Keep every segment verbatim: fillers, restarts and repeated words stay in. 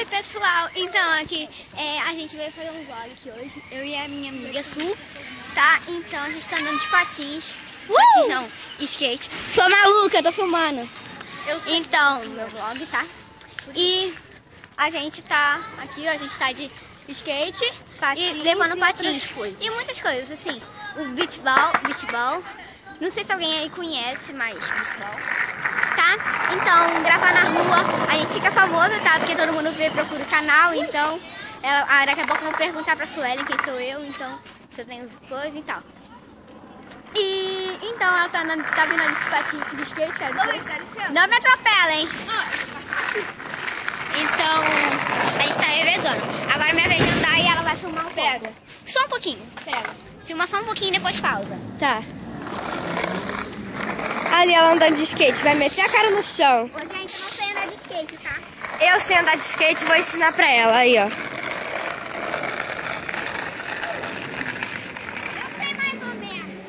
Oi pessoal, então aqui é, a gente veio fazer um vlog aqui hoje, eu e a minha amiga Su, tá? Então a gente tá andando de patins, uh! patins não, skate. Sou maluca, tô filmando. Eu sou. Então, meu vlog, tá? E a gente tá aqui, ó, a gente tá de skate patins, e levando patins e muitas coisas, assim, o beach ball, beach ball. Não sei se alguém aí conhece, mas beach ball. Tá? Então, gravar na rua, a gente fica famosa, tá? Porque todo mundo vê, procura o canal, então... Ela, ah, daqui a pouco eu vou perguntar pra Suelen quem sou eu, então... Se eu tenho coisa e tal. E... Então, ela tá, andando, tá vindo ali de patins, de skate, cara. Não me atropela, hein? Então, a gente tá revezando. Agora é minha vez de andar e ela vai filmar um Pega. pouco. Só um pouquinho. Pega. Filma só um pouquinho e depois pausa. Tá. Ali ela andando de skate, vai meter a cara no chão. Ô, gente, eu não sei andar de skate, tá? Eu sei andar de skate, vou ensinar pra ela, aí, ó. Eu sei mais ou menos.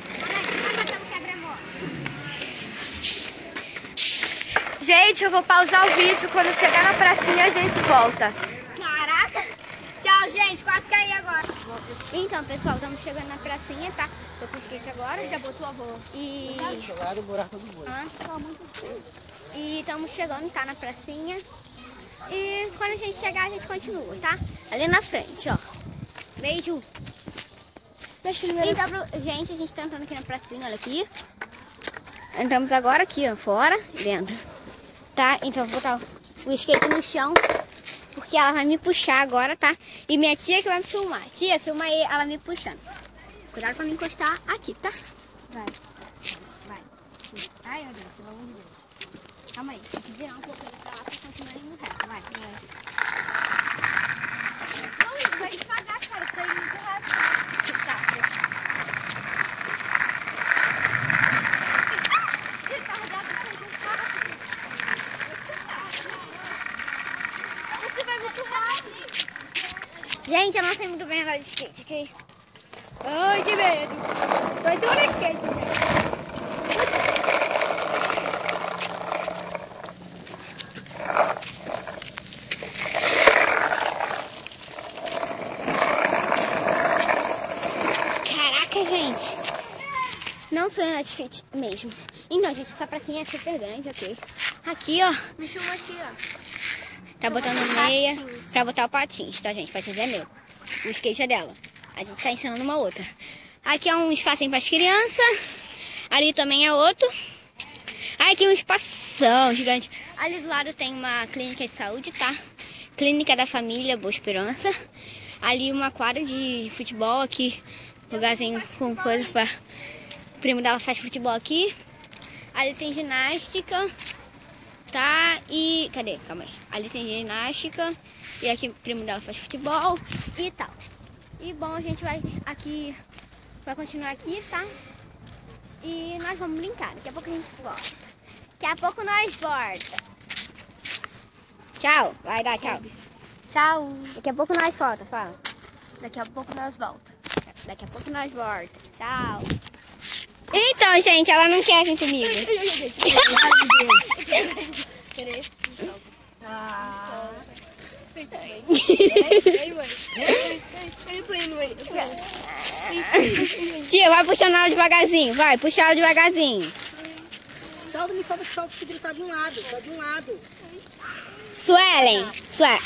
Gente, eu vou pausar o vídeo, quando chegar na pracinha a gente volta. Caraca! Tchau, gente, quase caí agora. Então, pessoal, estamos chegando na pracinha, tá? Tô com skate agora. Já botou a avó. E... Ah, e estamos chegando, tá? Na pracinha. E quando a gente chegar, a gente continua, tá? Ali na frente, ó. Beijo. Então, gente, a gente tá entrando aqui na pracinha, olha aqui. Entramos agora aqui, ó, fora, dentro. Tá? Então, vou botar o skate no chão. Porque ela vai me puxar agora, tá? E minha tia que vai me filmar. Tia, filma aí ela me puxando. Cuidado pra não encostar aqui, tá? Vai. Vai. Ai, meu Deus, pelo amor de Deus. Calma aí, tem que virar um pouco pra lá pra continuar indo reto. Vai, vai. Não, vai devagar, cara. Tá indo muito rápido. Tá. Gente, eu não sei muito bem andar de skate, ok? Ai, que medo! Foi duro skate, gente. Caraca, gente! Não sei andar de skate mesmo. Então, gente, essa pracinha é super grande, ok? Aqui, ó. Me filma aqui, ó. Tá botando meia pra botar o patins, tá, gente? O patins é meu. O skate é dela. A gente tá ensinando uma outra. Aqui é um espacinho para as crianças. Ali também é outro. Aqui é um espação gigante. Ali do lado tem uma clínica de saúde, tá? Clínica da Família Boa Esperança. Ali uma quadra de futebol aqui. Lugarzinho com coisa pra... O primo dela faz futebol aqui. Ali tem ginástica. Tá, e... Cadê? Calma aí. Ali tem ginástica. E aqui o primo dela faz futebol e tal. E bom, a gente vai aqui... Vai continuar aqui, tá? E nós vamos brincar. Daqui a pouco a gente volta. Daqui a pouco nós volta. Tchau. Vai dar tchau. Tchau. Daqui a pouco nós volta, fala. Daqui a pouco nós volta. Daqui a pouco nós volta. Tchau. Então, gente, ela não quer vir comigo. Ah. Tia, vai puxando ela devagarzinho. Vai, puxa ela devagarzinho. Solta, me solta, solta, segura só de um lado, só de um lado. Suelen, Suelen.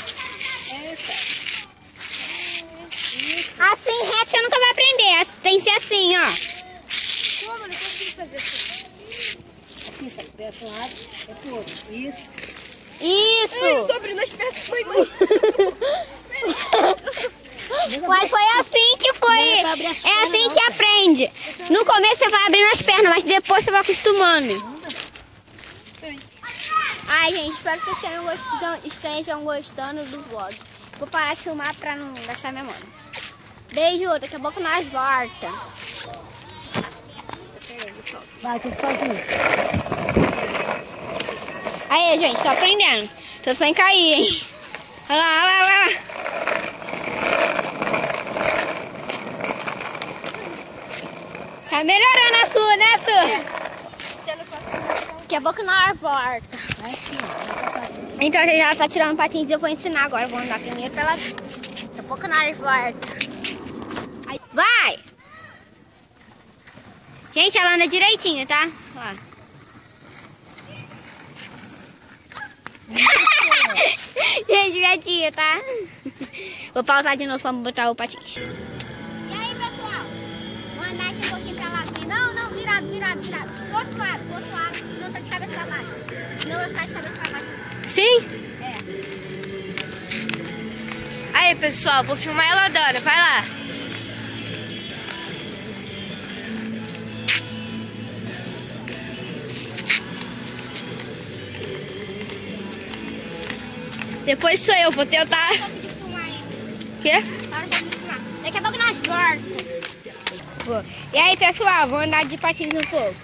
Assim, reto, você nunca vai aprender. Tem que ser assim, ó. Como? Não consigo fazer assim. Assim, sai pro lado, é pro outro. Isso. Isso! Ai, eu tô abrindo as pernas, foi, mãe. Mas foi assim que foi. É assim que aprende. No começo você vai abrindo as pernas, mas depois você vai acostumando. Ai, gente, espero que vocês tenham gostado, estejam gostando do vlog. Vou parar de filmar pra não gastar minha mão. Beijo, daqui a pouco nós volta. Vai, tudo sozinho. Aí, gente, tô aprendendo. Tô sem cair, hein? Olha lá, olha lá, olha lá. Tá melhorando a sua, né, sua? Daqui a pouco nós volta. Então a gente já tá tirando patins e eu vou ensinar agora. Eu vou andar primeiro pela... Daqui a pouco na área volta. Aí, vai! Gente, ela anda direitinho, tá? Ó. Gente, minha tia, tá? Vou pausar de novo pra botar o patins. E aí, pessoal? Vou andar aqui um pouquinho pra lá. Não, não, virado, virado, virado. Pro outro lado, pro outro lado. Não tá de cabeça pra baixo. Não vai ficar de cabeça pra baixo. Sim? É. Aí, pessoal, vou filmar ela andando. Vai lá. Depois sou eu, vou tentar. Para um pouco de filmar ainda. Quê? Para um pouco de filmar. Daqui a pouco nós voltamos. E aí, pessoal, vou andar de patins um pouco.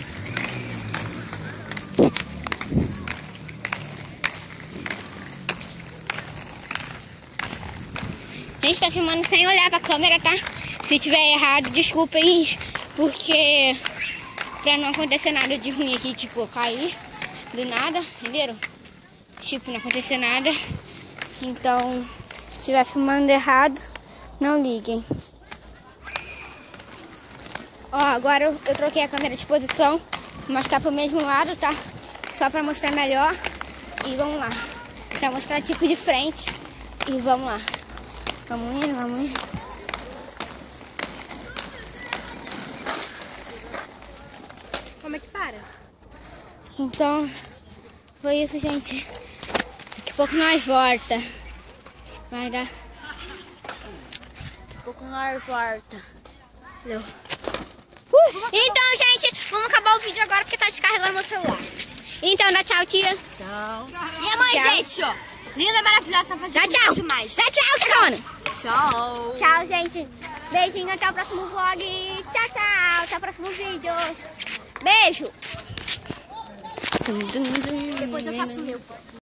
A gente tá filmando sem olhar pra câmera, tá? Se tiver errado, desculpem, porque pra não acontecer nada de ruim aqui, tipo, cair do nada, entenderam? Tipo, não acontecer nada. Então, se estiver filmando errado, não liguem. Ó, agora eu, eu troquei a câmera de posição. Vou mostrar pro mesmo lado, tá? Só pra mostrar melhor. E vamos lá. Pra mostrar tipo de frente. E vamos lá. Vamos indo, vamos indo. Como é que para? Então, foi isso, gente. Daqui a pouco nós volta. Vai dar. Daqui a pouco nós volta. Entendeu? Uh, então, gente, vamos acabar o vídeo agora porque tá descarregando meu celular. Então, dá tchau, tia. Tchau. Minha mãe, Tchau. gente, ó. Linda, maravilhosa, fazendo Dá tchau. demais. Dá tchau, Cacona. Tchau. Tchau, gente. Beijinho, até o próximo vlog. Tchau, tchau. Até o próximo vídeo. Beijo. Depois eu faço o meu.